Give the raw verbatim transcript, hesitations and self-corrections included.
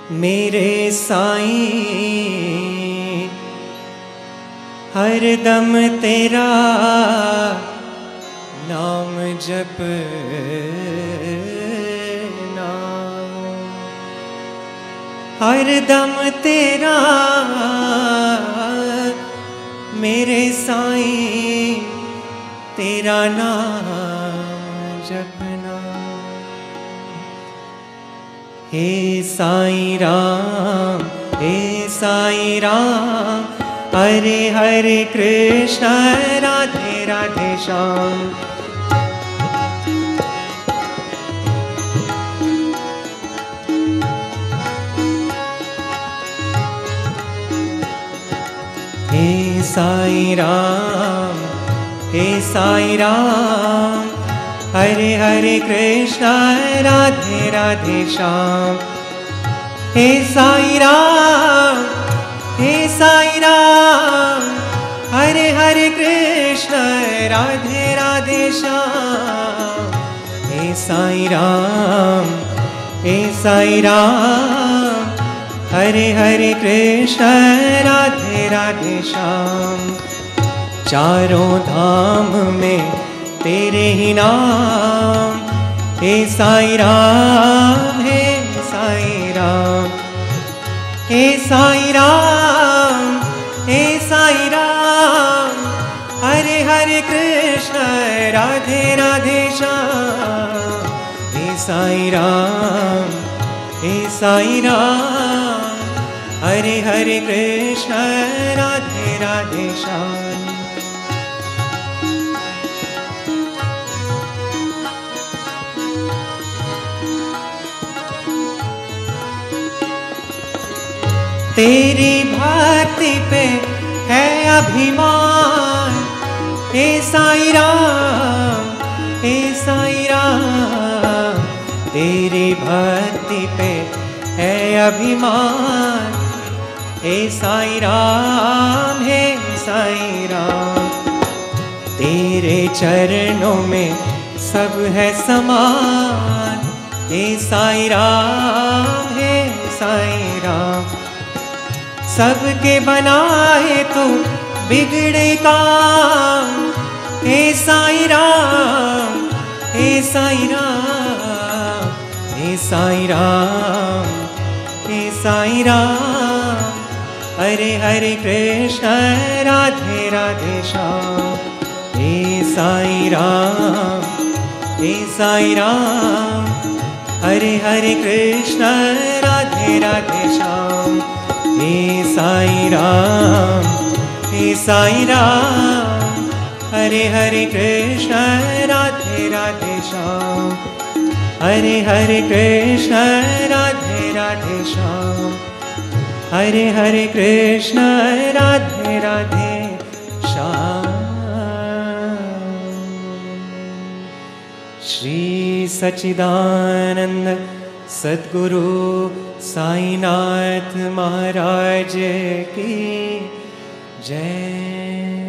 मेरे साईं हर दम तेरा नाम जपना, हर दम तेरा मेरे साईं तेरा नाम जपना। हे साईं राम, हे साईं राम, हरे हरे कृष्ण राधे राधे श्याम। हे साईं राम, हे साईं राम, हरे हरे कृष्ण राधे राधे श्याम। हे साईं राम, हे साईं राम, हरे हरे कृष्ण राधे राधे श्याम। हे साईं राम, हे साईं राम, हरे हरे कृष्ण राधे राधे श्याम। चारों धाम में तेरे ही नाम, हे साईं राम, हे साईं राम, हे साईं राम, हे साईं राम, हरे हरे कृष्ण राधे राधे श्याम। हे साईं राम, हे साईं राम, हरे हरे कृष्ण राधे राधे श्याम। तेरी भक्ति पे है अभिमान, हे साईं राम, हे साईं राम, तेरी भक्ति पे है अभिमान। हे साईं राम, हे साईं राम, तेरे चरणों में सब है समान। हे साईं राम, हे साईं राम, सबके बनाए तू बिगड़े काम। हे साईं राम, हे साईं राम, हे साईं राम, हे साईं राम, हरे हरे कृष्ण राधे राधे श्याम। हे साईं राम, हे साईं राम, हरे हरे कृष्ण राधे राधे श्याम। हे साईं राम, हे साईं राम, हरे हरे कृष्ण राधे राधे श्याम। हरे हरे कृष्ण राधे राधे श्याम। हरे हरे कृष्ण राधे राधे श्याम। श्री सच्चिदानंद सद्गुरु साईनाथ महाराज की जय।